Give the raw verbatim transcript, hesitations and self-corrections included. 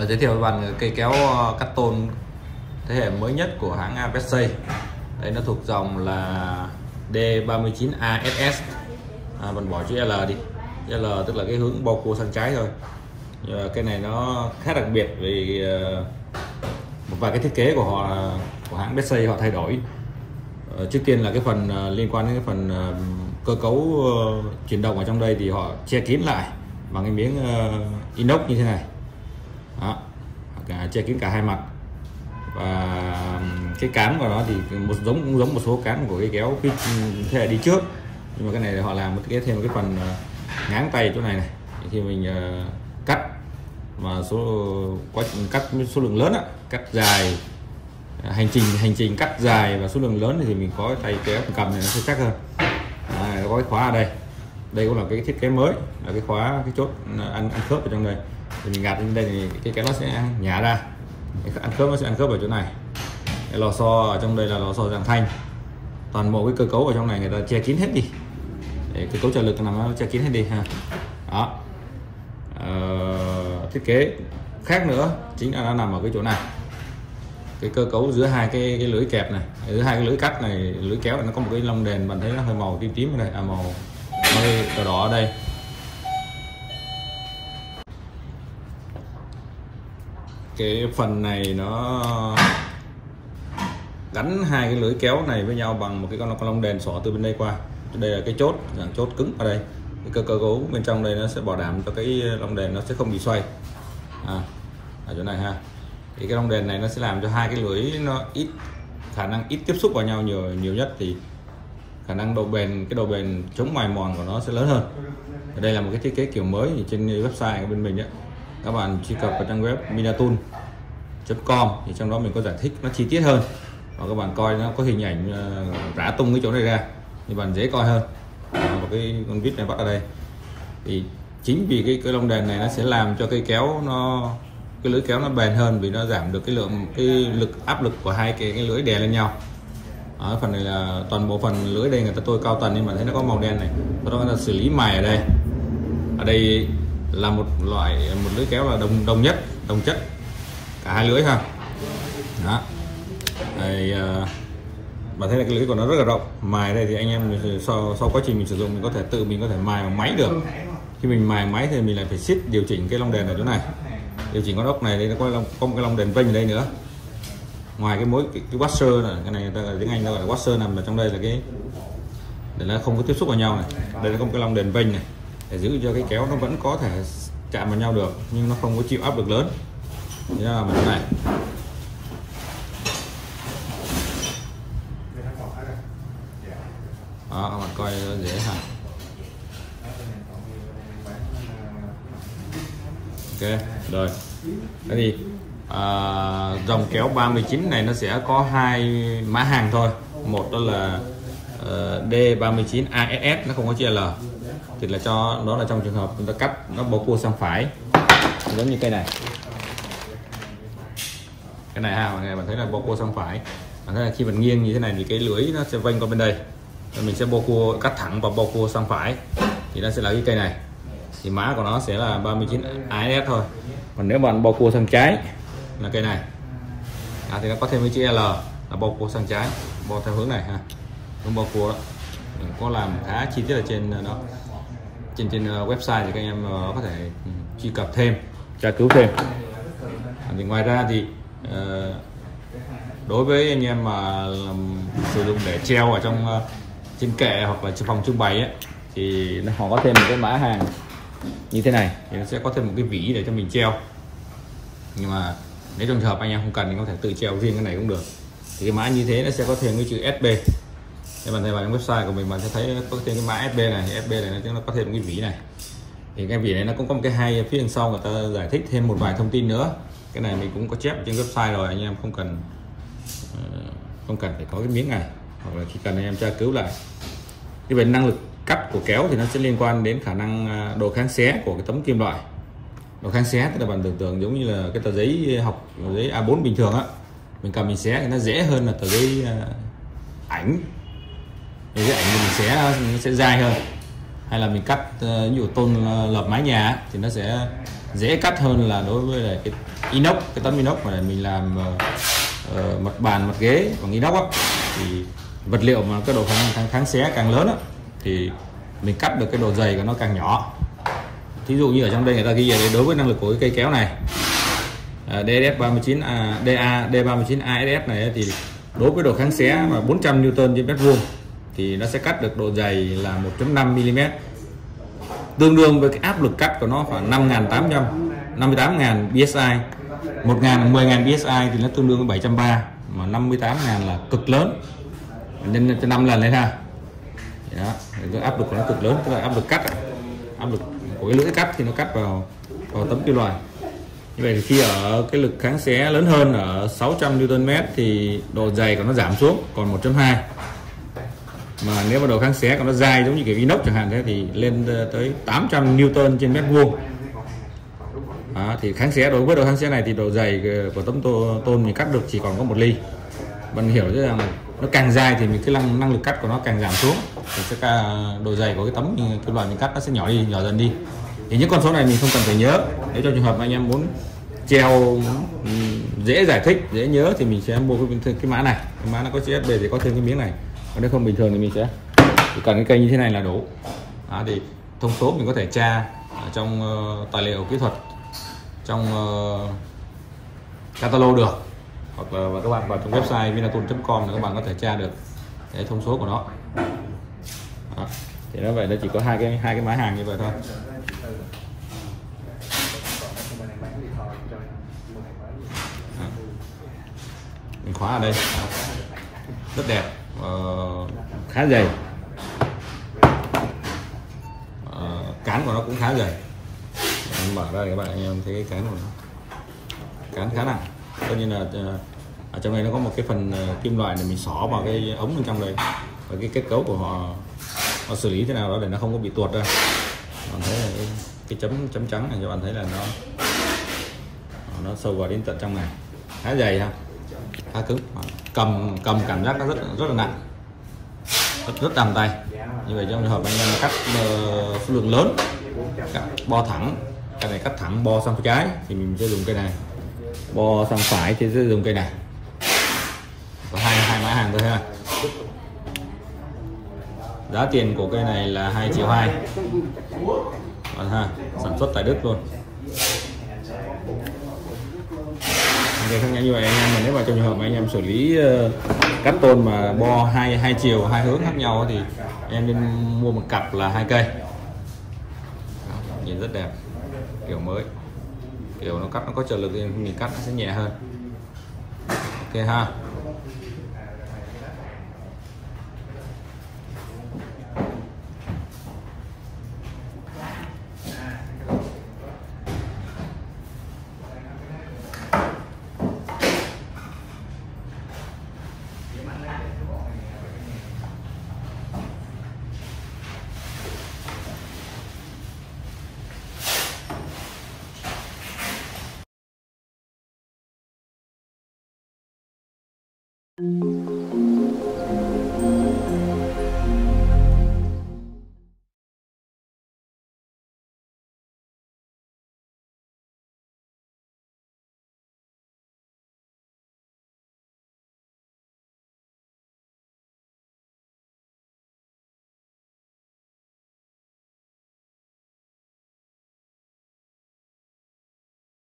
Ở giới thiệu với bạn cây kéo cắt tôn thế hệ mới nhất của hãng Bessey. Đây nó thuộc dòng là D ba mươi chín A S S. À, mình bỏ chữ L đi. Chữ L tức là cái hướng bao cua sang trái thôi. Nhưng mà cái này nó khá đặc biệt vì một vài cái thiết kế của họ, của hãng Bessey họ thay đổi. Trước tiên là cái phần liên quan đến cái phần cơ cấu chuyển động ở trong đây thì họ che kín lại bằng cái miếng inox như thế này. Đó, cả che kín cả hai mặt. Và cái cán của nó thì một giống cũng giống một số cán của cái kéo thế hệ đi trước, nhưng mà cái này họ làm một cái thêm một cái phần ngáng tay chỗ này này, khi mình cắt mà số quá trình cắt số lượng lớn á, cắt dài hành trình hành trình cắt dài và số lượng lớn thì mình có tay kéo cầm này nó sẽ chắc hơn. À, có cái khóa ở đây, đây cũng là cái thiết kế mới, là cái khóa cái chốt ăn ăn khớp ở trong đây, thì mình gạt lên đây thì cái kéo nó sẽ nhả ra, ăn khớp nó sẽ ăn khớp ở chỗ này. Cái lò xo ở trong đây là lò xo dạng thanh, toàn bộ cái cơ cấu ở trong này người ta che kín hết đi, để cơ cấu trợ lực nằm nó che kín hết đi ha. Đó, ờ, thiết kế khác nữa chính là nó nằm ở cái chỗ này, cái cơ cấu giữa hai cái, cái lưỡi kẹp này, giữa hai cái lưỡi cắt này, lưỡi kéo này, nó có một cái lông đèn, bạn thấy nó hơi màu tím tím ở đây, à màu hơi đỏ đỏ ở đây. Cái phần này nó gắn hai cái lưỡi kéo này với nhau bằng một cái con lông đèn xỏ từ bên đây qua. Đây là cái chốt, dạng chốt cứng ở đây. Cái cơ cơ cấu bên trong đây nó sẽ bảo đảm cho cái lông đèn nó sẽ không bị xoay. À, ở chỗ này ha. Thì cái lông đèn này nó sẽ làm cho hai cái lưỡi nó ít khả năng ít tiếp xúc vào nhau nhiều nhiều nhất, thì khả năng độ bền, cái độ bền chống mài mòn của nó sẽ lớn hơn. Ở đây là một cái thiết kế kiểu mới, thì trên website của bên mình ấy, các bạn truy cập vào trang web minatool chấm com thì trong đó mình có giải thích nó chi tiết hơn, và các bạn coi nó có hình ảnh uh, rã tung cái chỗ này ra thì bạn dễ coi hơn. Và cái con vít này bắt ở đây, thì chính vì cái cái lông đèn này nó sẽ làm cho cây kéo nó cái lưỡi kéo nó bền hơn, vì nó giảm được cái lượng cái lực áp lực của hai cái, cái lưỡi đè lên nhau. Ở phần này là toàn bộ phần lưỡi đây người ta tôi cao tần, nhưng mà thấy nó có màu đen này, sau đó người ta xử lý mài ở đây. Ở đây là một loại một lưỡi kéo là đồng đồng nhất đồng chất cả hai lưỡi ha. Đó, đây, uh, bạn thấy là cái lưỡi của nó rất là rộng. Mài đây thì anh em sau sau quá trình mình sử dụng mình có thể tự mình có thể mài bằng máy được. Khi mình mài máy thì mình lại phải siết điều chỉnh cái lông đèn ở chỗ này, điều chỉnh con ốc này. Đây nó có, lông, có một cái lông đèn vênh ở đây nữa. Ngoài cái mối cái, cái washer này, cái này người ta tiếng Anh ta gọi là washer, nằm ở trong đây là cái để nó không có tiếp xúc vào nhau này. Đây nó có một cái lông đèn vênh này để giữ cho cái kéo nó vẫn có thể chạm vào nhau được, nhưng nó không có chịu áp lực lớn. Thế là mình này. Đó, các bạn coi dễ hả? Ok, rồi. Thế thì à, dòng kéo ba mươi chín này nó sẽ có hai mã hàng thôi. Một đó là uh, D ba mươi chín A S S, nó không có chữ L, thì là cho đó là trong trường hợp chúng ta cắt nó bầu cua sang phải, giống như cây này. Cái này ha, mọi người bạn thấy là bầu cua sang phải. Bạn thấy là khi mình nghiêng như thế này thì cái lưỡi nó sẽ vênh qua bên đây. Rồi mình sẽ bầu cua cắt thẳng vào bầu cua sang phải thì nó sẽ là cái cây này. Thì mã của nó sẽ là ba mươi chín A S S thôi. Còn nếu bạn bầu cua sang trái là cây này. À, thì nó có thêm cái chữ L là bầu cua sang trái, bầu theo hướng này ha. Hướng bầu cua đó. Mình có làm khá chi tiết ở trên đó. Trên trên website thì các anh em có thể truy cập thêm, tra cứu thêm. Thì ngoài ra thì uh, đối với anh em mà làm, sử dụng để treo ở trong uh, trên kệ hoặc là trong phòng trưng bày ấy, thì họ có thêm một cái mã hàng như thế này, thì nó sẽ có thêm một cái vỉ để cho mình treo. Nhưng mà nếu trong trường hợp anh em không cần thì có thể tự treo riêng cái này cũng được. Thì cái mã như thế nó sẽ có thêm cái chữ S B. Nếu bạn thấy vào website của mình bạn sẽ thấy có thêm cái mã S B này, S B này nó có thêm một cái vỉ này. Thì cái vỉ này nó cũng có một cái hay phía đằng sau, người ta giải thích thêm một vài thông tin nữa. Cái này mình cũng có chép trên website rồi, anh em không cần không cần phải có cái miếng này, hoặc là chỉ cần anh em tra cứu lại. Thì về năng lực cắt của kéo thì nó sẽ liên quan đến khả năng độ kháng xé của cái tấm kim loại. Độ kháng xé tức là bạn tưởng tượng giống như là cái tờ giấy học, tờ giấy A bốn bình thường á, mình cầm mình xé thì nó dễ hơn là tờ giấy ảnh. Thì cái ảnh mình xé nó sẽ dai hơn. hay là mình cắt ví dụ tôn lợp mái nhà thì nó sẽ dễ cắt hơn là đối với lại cái inox, cái tấm inox mà để mình làm uh, mặt bàn mặt ghế bằng inox á, thì vật liệu mà cái độ kháng, kháng, kháng xé càng lớn á, thì mình cắt được cái độ dày của nó càng nhỏ. Thí dụ như ở trong đây người ta ghi là đối với năng lực của cái cây kéo này uh, đê ét ét ba mươi chín a, đê a, D ba mươi chín a ét ét này thì đối với độ kháng xé mà bốn trăm Newton trên mét vuông thì nó sẽ cắt được độ dày là một phẩy năm mi li mét, tương đương với cái áp lực cắt của nó khoảng năm nghìn tám trăm năm mươi tám nghìn psi. một nghìn mười nghìn psi thì nó tương đương với bảy trăm ba mươi, mà năm mươi tám nghìn là cực lớn, nhân cho năm lần lên ha. Đó, cái áp lực của nó cực lớn, tức là áp lực cắt, áp lực của cái lưỡi cắt thì nó cắt vào vào tấm kim loại. Như vậy thì khi ở cái lực kháng xé lớn hơn ở sáu trăm Newton mét thì độ dày của nó giảm xuống còn một phẩy hai, mà nếu mà độ kháng xé của nó dai giống như kiểu inox chẳng hạn thế thì lên tới tám trăm Newton trên mét vuông. Đó, thì kháng xé đối với độ kháng xé này thì độ dày của tấm tô, tôn mình cắt được chỉ còn có một ly. Bạn hiểu rằng là nó càng dai thì mình cái năng năng lực cắt của nó càng giảm xuống, thì sẽ độ dày của cái tấm kim loại mình cắt nó sẽ nhỏ đi, nhỏ dần đi. Thì những con số này mình không cần phải nhớ. Nếu trong trường hợp mà anh em muốn treo dễ giải thích, dễ nhớ thì mình sẽ mua cái, cái mã này, cái mã nó có chữ ét bê thì có thêm cái miếng này. Còn nếu không bình thường thì mình sẽ chỉ cần cái cây như thế này là đủ. Đó, thì thông số mình có thể tra ở trong uh, tài liệu kỹ thuật, trong uh, catalog được, hoặc là các bạn vào trong website vinaton chấm com là các bạn có thể tra được cái thông số của nó. Đó, thì nó vậy, nó chỉ có hai cái hai cái mã hàng như vậy thôi. Đó, mình khóa ở đây rất đẹp, uh, khá dày, uh, cán của nó cũng khá dày. Mình mở ra các bạn anh em thấy cái cán của nó, cán khá nặng. Tất nhiên là uh, ở trong này nó có một cái phần uh, kim loại để mình xỏ vào cái ống bên trong đây, và cái kết cấu của họ họ xử lý thế nào đó để nó không có bị tuột ra. Bạn thấy là cái, cái chấm chấm trắng này cho bạn thấy là nó nó sâu vào đến tận trong này, khá dày ha, khá cứng, cầm cầm cảm giác nó rất rất là nặng, rất rất đầm tay. Như vậy trong trường hợp anh em cắt uh, số lượng lớn, cắt bo thẳng, cái này cắt thẳng bo sang trái thì mình sẽ dùng cây này, bo sang phải thì sẽ dùng cây này. Có hai hai mã hàng thôi ha. Giá tiền của cây này là hai triệu hai ha, sản xuất tại Đức luôn. Để khác nhau như vậy anh em, mà nếu mà trong trường hợp mà anh em xử lý uh, cắt tôn mà bo hai hai chiều hai hướng khác nhau thì anh em nên mua một cặp là hai cây. Đó, nhìn rất đẹp, kiểu mới, kiểu nó cắt nó có trợ lực thì mình cắt nó sẽ nhẹ hơn. Ok ha. Thank you.